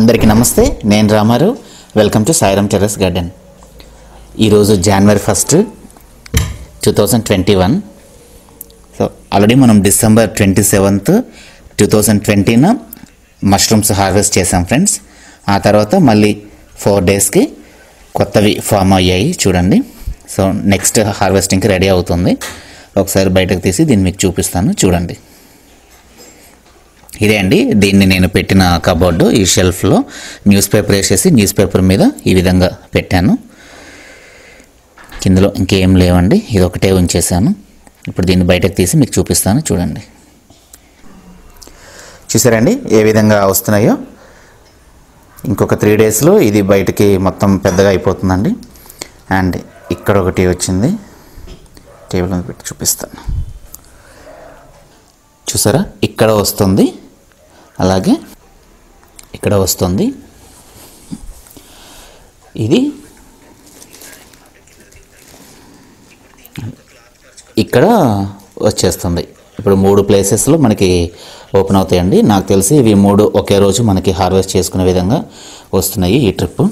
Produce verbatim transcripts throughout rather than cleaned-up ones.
అందరికీ నమస్తే, నేను Ramarao. Welcome to Sairam terrace garden. ఈరోజు జనవరి first two thousand twenty one. So already మనం December twenty seventh two thousand twenty mushrooms harvest చేసాం ఫ్రెండ్స్. ఆ తర్వాత మళ్ళీ ఫోర్ డేస్కి కొత్తవి ఫామ్ అయ్యాయి చూడండి. సో నెక్స్ట్ హార్వెస్టింగ్కి రెడీ అవుతుంది. ఒకసారి బయటకు తీసి దీన్ని మీకు చూపిస్తాను చూడండి. ఇదే అండి, దీన్ని నేను పెట్టిన కబోర్డు. ఈ షెల్ఫ్లో న్యూస్ పేపర్ వేసేసి న్యూస్ పేపర్ మీద ఈ విధంగా పెట్టాను. కిందలో ఇంకేం లేవండి, ఇది ఒకటే ఉంచేసాను. ఇప్పుడు దీన్ని బయటకు తీసి మీకు చూపిస్తాను చూడండి. చూసారండి ఏ విధంగా వస్తున్నాయో. ఇంకొక త్రీ డేస్లో ఇది బయటకి మొత్తం పెద్దగా అయిపోతుందండి. అండ్ ఇక్కడ ఒకటి వచ్చింది, టేబుల్ మీద పెట్టి చూపిస్తాను. చూసారా, ఇక్కడ వస్తుంది, అలాగే ఇక్కడ వస్తుంది. ఇది ఇక్కడ వచ్చేస్తుంది. ఇప్పుడు మూడు ప్లేసెస్లో మనకి ఓపెన్ అవుతాయండి. నాకు తెలిసి ఇవి మూడు ఒకే రోజు మనకి హార్వెస్ట్ చేసుకునే విధంగా వస్తున్నాయి ఈ ట్రిప్.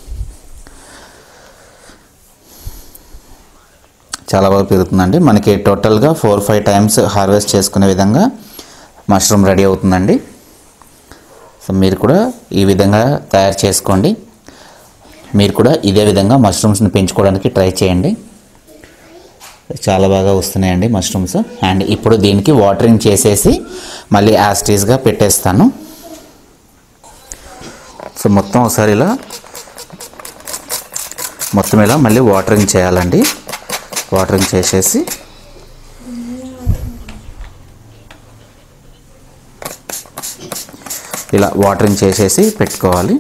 చాలా బాగా పెరుగుతుందండి. మనకి టోటల్గా ఫోర్ ఫైవ్ టైమ్స్ హార్వెస్ట్ చేసుకునే విధంగా మష్రూమ్ రెడీ అవుతుందండి. సో మీరు కూడా ఈ విధంగా తయారు చేసుకోండి. మీరు కూడా ఇదే విధంగా మష్రూమ్స్ని పెంచుకోవడానికి ట్రై చేయండి. చాలా బాగా వస్తున్నాయండి మష్రూమ్స్. అండ్ ఇప్పుడు దీనికి వాటరింగ్ చేసేసి మళ్ళీ యాస్టీస్గా పెట్టేస్తాను. సో మొత్తం ఒకసారి ఇలా మొత్తం ఇలా మళ్ళీ వాటరింగ్ చేయాలండి. వాటరింగ్ చేసేసి ఇలా వాటరింగ్ చేసేసి పెట్టుకోవాలి.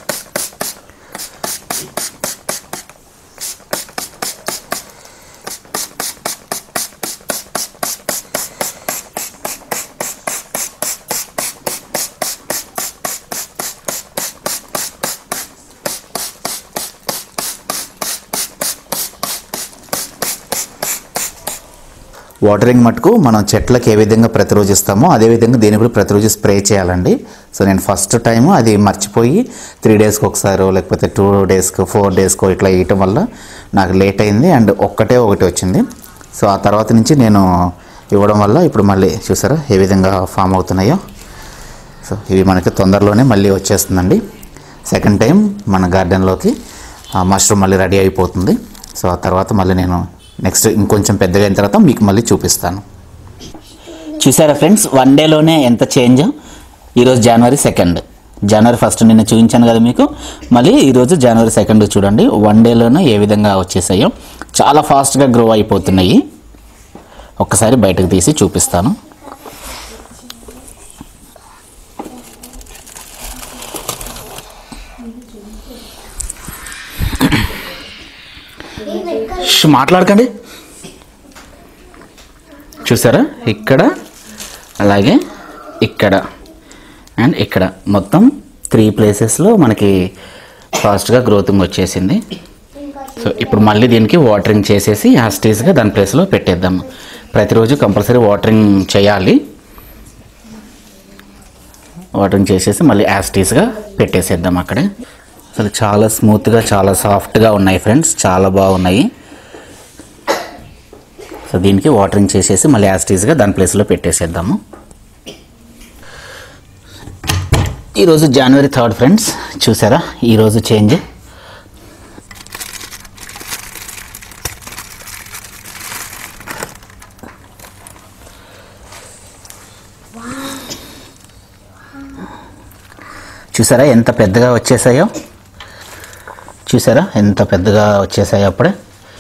వాటరింగ్ మటుకు మనం చెట్లకు ఏ విధంగా ప్రతిరోజు ఇస్తామో అదేవిధంగా దీన్ని కూడా ప్రతిరోజు స్ప్రే చేయాలండి. సో నేను ఫస్ట్ టైం అది మర్చిపోయి త్రీ డేస్కి ఒకసారో లేకపోతే టూ డేస్కో ఫోర్ డేస్కో ఇట్లా వేయటం వల్ల నాకు లేట్ అయింది. అండ్ ఒక్కటే ఒకటి వచ్చింది. సో ఆ తర్వాత నుంచి నేను ఇవ్వడం వల్ల ఇప్పుడు మళ్ళీ చూసారా ఏ విధంగా ఫామ్ అవుతున్నాయో. సో ఇవి మనకి తొందరలోనే మళ్ళీ వచ్చేస్తుందండి. సెకండ్ టైం మన గార్డెన్లోకి మష్రూమ్ మళ్ళీ రెడీ అయిపోతుంది. సో ఆ తర్వాత మళ్ళీ నేను నెక్స్ట్ ఇంకొంచెం పెద్దగా అయిన తర్వాత మీకు మళ్ళీ చూపిస్తాను. చూసారా ఫ్రెండ్స్, వన్ డేలోనే ఎంత చేంజ్. ఈరోజు జనవరి సెకండ్, జనవరి ఫస్ట్ నిన్న చూపించాను కదా మీకు. మళ్ళీ ఈరోజు జనవరి సెకండ్ చూడండి, వన్ డేలోనే ఏ విధంగా వచ్చేసాయో. చాలా ఫాస్ట్గా గ్రో అయిపోతున్నాయి. ఒక్కసారి బయటకు తీసి చూపిస్తాను. మాట్లాడకండి. చూసారా, ఇక్కడ అలాగే ఇక్కడ అండ్ ఇక్కడ మొత్తం త్రీ ప్లేసెస్లో మనకి ఫాస్ట్గా గ్రోతింగ్ వచ్చేసింది. సో ఇప్పుడు మళ్ళీ దీనికి వాటరింగ్ చేసేసి యాస్టీస్గా దాని ప్లేస్లో పెట్టేద్దాము. ప్రతిరోజు కంపల్సరీ వాటరింగ్ చేయాలి. వాటరింగ్ చేసేసి మళ్ళీ యాస్టీస్గా పెట్టేసేద్దాం అక్కడే. అసలు చాలా స్మూత్గా చాలా సాఫ్ట్గా ఉన్నాయి ఫ్రెండ్స్, చాలా బాగున్నాయి. సో దీనికి వాటరింగ్ చేసేసి మళ్ళీ యాస్టీస్గా దాని ప్లేస్లో పెట్టేసేద్దాము. ఈరోజు జనవరి థర్డ్ ఫ్రెండ్స్, చూసారా ఈరోజు చేంజ్. చూసారా ఎంత పెద్దగా వచ్చేసాయో. చూసారా ఎంత పెద్దగా వచ్చేసాయో అప్పుడే.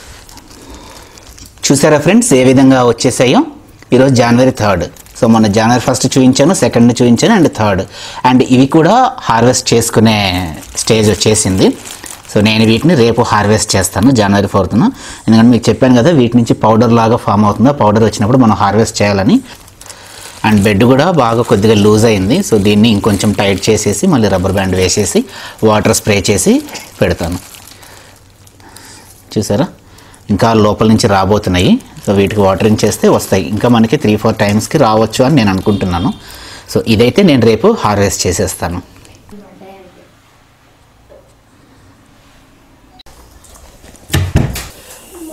చూసారా ఫ్రెండ్స్ ఏ విధంగా వచ్చేసాయో. ఈరోజు జనవరి థర్డ్. సో మన జనవరి ఫస్ట్ చూపించాను, సెకండ్ చూపించాను అండ్ థర్డ్. అండ్ ఇవి కూడా హార్వెస్ట్ చేసుకునే స్టేజ్ వచ్చేసింది. సో నేను వీటిని రేపు హార్వెస్ట్ చేస్తాను జనవరి ఫోర్త్న. ఎందుకంటే మీకు చెప్పాను కదా వీటి నుంచి పౌడర్ లాగా ఫామ్ అవుతుందో, పౌడర్ వచ్చినప్పుడు మనం హార్వెస్ట్ చేయాలని. అండ్ బెడ్ కూడా బాగా కొద్దిగా లూజ్ అయింది. సో దీన్ని ఇంకొంచెం టైట్ చేసేసి మళ్ళీ రబ్బర్ బ్యాండ్ వేసేసి వాటర్ స్ప్రే చేసి పెడతాను. చూసారా ఇంకా లోపల నుంచి రాబోతున్నాయి. సో వీటికి వాటరింగ్ చేస్తే వస్తాయి. ఇంకా మనకి త్రీ ఫోర్ టైమ్స్కి రావచ్చు అని నేను అనుకుంటున్నాను. సో ఇదైతే నేను రేపు హార్వెస్ట్ చేసేస్తాను.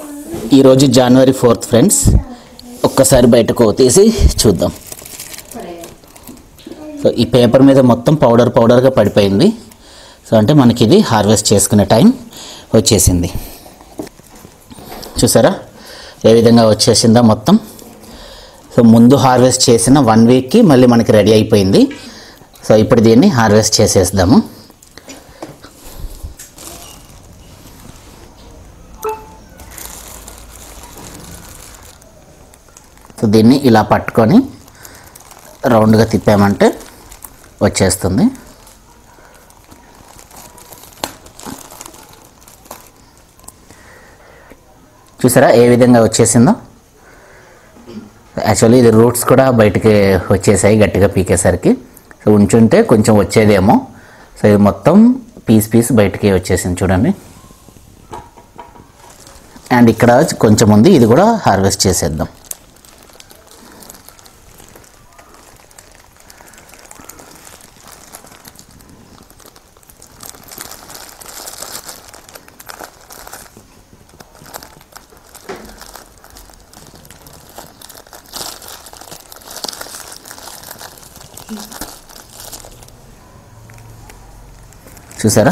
ఈరోజు జనవరి ఫోర్త్ ఫ్రెండ్స్. ఒక్కసారి బయటకు తీసి చూద్దాం. సో ఈ పేపర్ మీద మొత్తం పౌడర్ పౌడర్గా పడిపోయింది. సో అంటే మనకి ఇది హార్వెస్ట్ చేసుకునే టైం వచ్చేసింది. చూసారా ఏ విధంగా వచ్చేసిందో మొత్తం. సో ముందు హార్వెస్ట్ చేసిన వన్ వీక్కి మళ్ళీ మనకి రెడీ అయిపోయింది. సో ఇప్పుడు దీన్ని హార్వెస్ట్ చేసేద్దాము. సో దీన్ని ఇలా పట్టుకొని రౌండ్గా తిప్పామంటే వచ్చేస్తుంది. చూసారా ఏ విధంగా వచ్చేసిందో. యాక్చువల్లీ ఇది రూట్స్ కూడా బయటికి వచ్చేసాయి గట్టిగా పీకేసరికి. సో ఉంచుంటే కొంచెం వచ్చేదేమో. సో ఇది మొత్తం పీస్ పీస్ బయటికి వచ్చేసింది చూడండి. అండ్ ఇక్కడ కొంచెం ఉంది, ఇది కూడా హార్వెస్ట్ చేసేద్దాం. చూసారా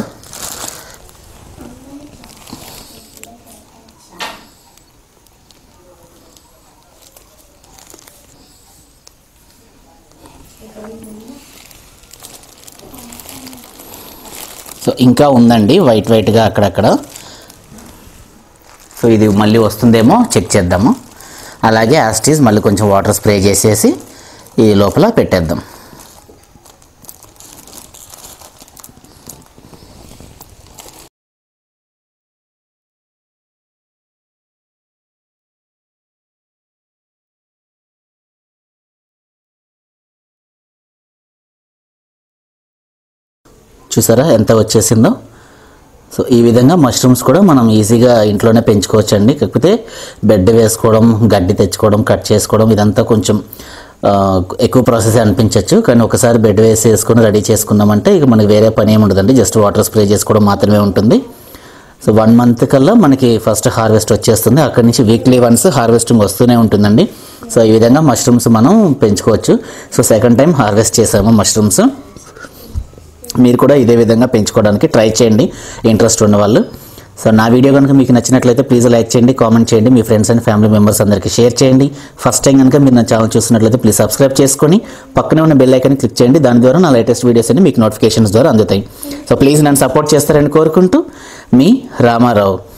సో ఇంకా ఉందండి వైట్ వైట్గా అక్కడక్కడ. సో ఇది మళ్ళీ వస్తుందేమో చెక్ చేద్దాము. అలాగే యాస్టీస్ మళ్ళీ కొంచెం వాటర్ స్ప్రే చేసేసి ఈ లోపల పెట్టేద్దాం. చూసారా ఎంత వచ్చేసిందో. సో ఈ విధంగా మష్రూమ్స్ కూడా మనం ఈజీగా ఇంట్లోనే పెంచుకోవచ్చండి. కాకపోతే బెడ్ వేసుకోవడం, గడ్డి తెచ్చుకోవడం, కట్ చేసుకోవడం ఇదంతా కొంచెం ఎక్కువ ప్రాసెస్ అనిపించవచ్చు. కానీ ఒకసారి బెడ్ వేసి వేసుకొని రెడీ చేసుకున్నామంటే ఇక మనకి వేరే పని ఏమి ఉండదండి. జస్ట్ వాటర్ స్ప్రే చేసుకోవడం మాత్రమే ఉంటుంది. సో వన్ మంత్ కల్లా మనకి ఫస్ట్ హార్వెస్ట్ వచ్చేస్తుంది. అక్కడి నుంచి వీక్లీ వన్స్ హార్వెస్టింగ్ వస్తూనే ఉంటుందండి. సో ఈ విధంగా మష్రూమ్స్ మనం పెంచుకోవచ్చు. సో సెకండ్ టైం హార్వెస్ట్ చేసాము మష్రూమ్స్. మీరు కూడా ఇదే విధంగా పెంచుకోవడానికి ట్రై చేయండి ఇంట్రెస్ట్ ఉన్నవాళ్ళు. సో నా వీడియో కనుక మీకు నచ్చినట్లయితే ప్లీజ్ లైక్ చేయండి, కామెంట్ చేయండి, మీ ఫ్రెండ్స్ అండ్ ఫ్యామిలీ మెంబర్స్ అందరికీ షేర్ చేయండి. ఫస్ట్ టైం కనుక మీరు నా ఛానల్ చూస్తున్నట్లయితే ప్లీజ్ సబ్స్క్రైబ్ చేసుకొని పక్కనే ఉన్న బెల్ ఐకాన్ క్లిక్ చేయండి. దాని ద్వారా నా లేటెస్ట్ వీడియోస్ అన్ని మీకు నోటిఫికేషన్స్ ద్వారా అందుతాయి. సో ప్లీజ్ నన్ను సపోర్ట్ చేస్తారని కోరుకుంటూ మీ రామారావు.